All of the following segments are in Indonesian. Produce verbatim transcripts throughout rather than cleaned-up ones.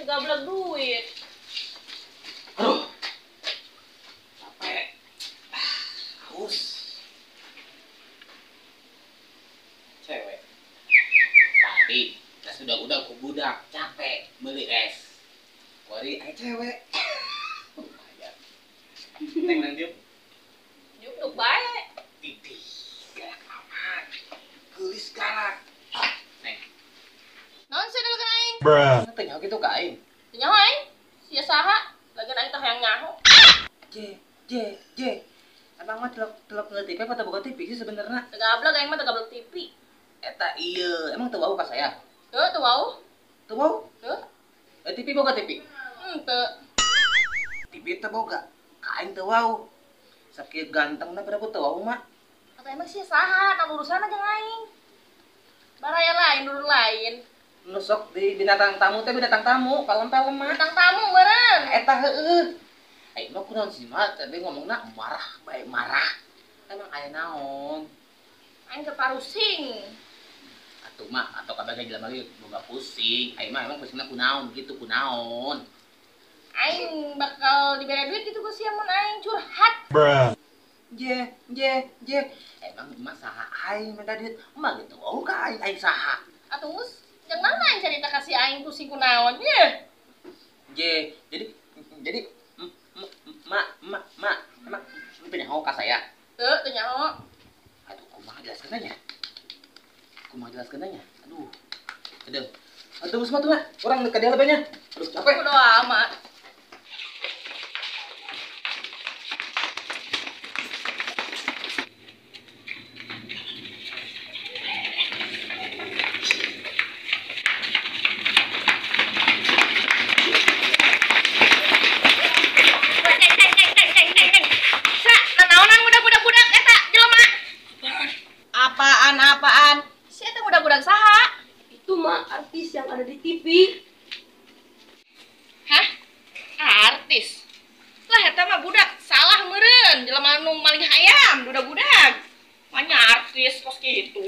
gablek duit. Aduh. Capek. Haus. Cewek. Tadi tes udah-udah aku budak, capek beli es. Wari ay cewek. Neng nang dieu. Diuk tuh baik. Tipi. Galak amat. Geulis galak. Neng. Non sih dulu kan aing. Bruh. Tanya gitu ka aing. Nyaho aing. Sia saha? Lagi aing teh hayang nyaho. J, J, J. Abang mah telok telok nge T V apa boga T V sih sebenarnya? Teu gablek aing mah teu gablek T V. Eta iya, emang teu wau ka saya? Teu teu wau. Teu wau? Teu. Eh, T V boga T V. Henteu. T V teu boga. Ka aing teu wau. Sakieu gantengna pada ku teu wau mah. Atuh emang sia saha? Nah urusan aja aing. Baraya lain dulu lain. Nusok di binatang tamu teh binatang tamu, kalem-kalem mah. Tentang tamu meureun. Eta heueuh. Aing mah kunaon sih mah tadi ngomongna marah bae marah. Emang aya naon? Aing teu parusing. Atuh mah atau kabage jelema lagi boga pusing. Aing mah emang pusingna kunaon gitu kunaon. Aing bakal dibere duit gitu ku sia mun aing curhat. Bruh. Je, je, je. Emang emak saha aing minta duit. Emak gitu. Oh ka aing aing saha. Atuh jeung mana aing cerita kasih aing pusing kunaon ye? Je, jadi jadi em- em- emak emak emak emak lu tanya ka saya. Teu teu nyaho. Aduh, kumaha jelaskeun nya? Kumaha jelaskeun nya? Aduh. Aduh. Aduh, semua tuh, Mak. Orang ka dia lebenya. Aduh, capek. Bodo amat. Apaan-apaan? Si eta budak-budak saha? Itu mah artis yang ada di T V. Hah? Artis? Lah eta mah budak salah meureun, jelema nu maling hayam, budak-budak. Manya artis kos kitu.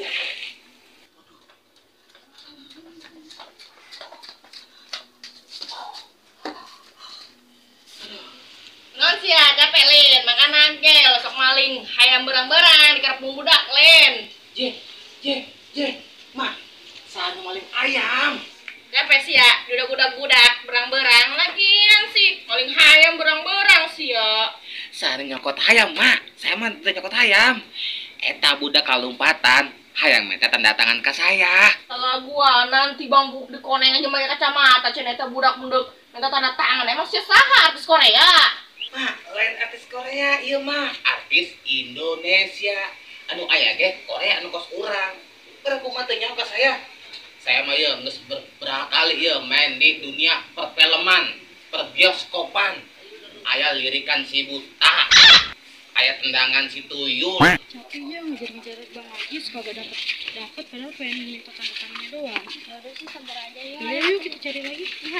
Non sia capek lin, makan angkel, sok maling hayam berang-berang dikerep budak lin. Je, je, je. Mak, saha nu maling ayam. Capek sih ya, budak-budak berang-berang lagian sih, maling hayam berang-berang sih ya. Saha nyokot hayam, Mak. Saya mah teu nyokot hayam. Eta budak kalumpatan. Hayang minta tanda tangan ke saya. Salah gua nanti bangku di koneng aja pakai kacamata, cenah eta budak mendek minta tanda tangan. Emang sih saha artis Korea? Mak, lain artis Korea, iya mah. Artis Indonesia. Anu aya ge Korea anu kos urang. Keur kumaha teu nyaho ka saya. Saya mah ieu geus ber berapa kali ieu main di dunia perfilman, perbioskopan. Aya lirikan si buta. Aya tendangan si tuyul. Capek ya ngejar-ngejar Bang Ajis kagak dapet dapet padahal pengen minta tanda tangannya doang. Ya udah sih sabar aja ya. Iya yuk kita cari lagi. Ya.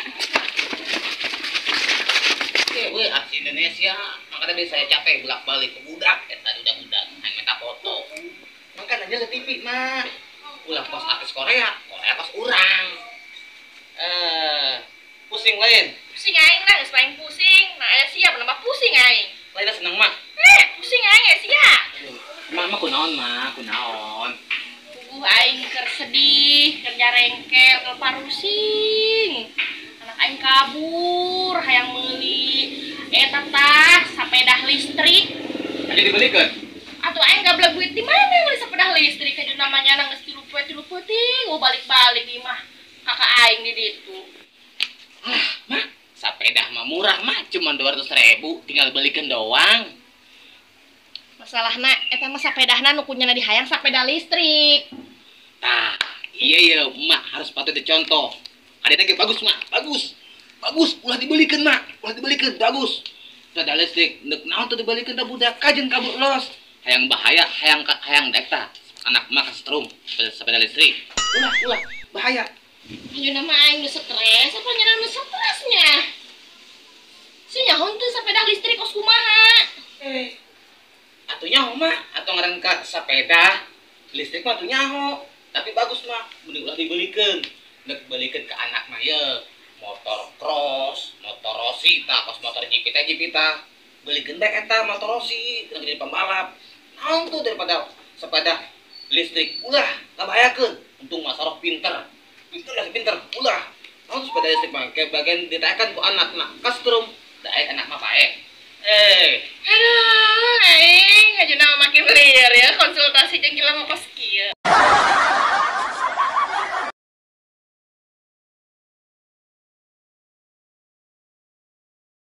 Oke, we artis Indonesia. Makanya tadi saya capek bolak-balik ke budak. Eta budak-budak hanya minta foto. Makanya aja ke T V, Mak. Ulah pos artis Korea, Korea pos urang. Eh, pusing lain. Pusing aing lah, geus paling pusing. Nah, aya sia nambah pusing aing. Lainnya seneng, Mak. Eh, pusing aing ya sia. Mak, Mak kunaon, Mak? Kunaon? Tubuh aing keur sedih, keur jarengkel, keur parusing. Anak aing kabur, hayang meuli eta tah sapedah listrik. Aja dibelikan. Atuh aing gablek duit di mana meuli sapedah listrik anu namanya nang geus tilu poe tilu peuting, mau balik-balik di mah kakak aing di ditu. Ah, Mak, sepeda mah murah, Mak. Cuma dua ratus ribu, tinggal belikan doang. Masalahna eta mah sapedahna nu kunyana dihayang sapeda listrik. Tah, iya iya, Mak harus patut dicontoh. Adanya ge bagus, Mak. Bagus. Bagus, ulah dibelikan, Mak. Ulah dibelikan, bagus. Sepeda listrik, neuk naon tuh dibelikan da budak kajen kabur los. Hayang bahaya, hayang hayang dek tah. Anak Mak kesetrum sepeda listrik. Ulah, ulah, bahaya. Ayo nama aing nu stres, apa nyana nu stresnya? Si nyaho teh sepeda listrik kos kumaha? Eh, atuh nyaho, Mak. Atuh ngaran ka sepeda listrik mah atuh nyaho. Tapi bagus, Mak. Mending ulah dibelikeun. Neuk belikeun ke anak mah ye. motor cross, motor Rosita, kos motor Jipita Jipita. Beli gendek eta motor Rossi, kena jadi pembalap. Naon tuh daripada sepeda listrik. Ulah, ngabayakeun. Untung Mas Sarok pinter. Pinter ya pinter. Ulah. Naon sepeda listrik mah kayak bagian ditaekan ku anak nak kastrum. Da aing anak mah pae. Eh, Aduh, aing aja nama makin liar ya konsultasi jeung jelema kos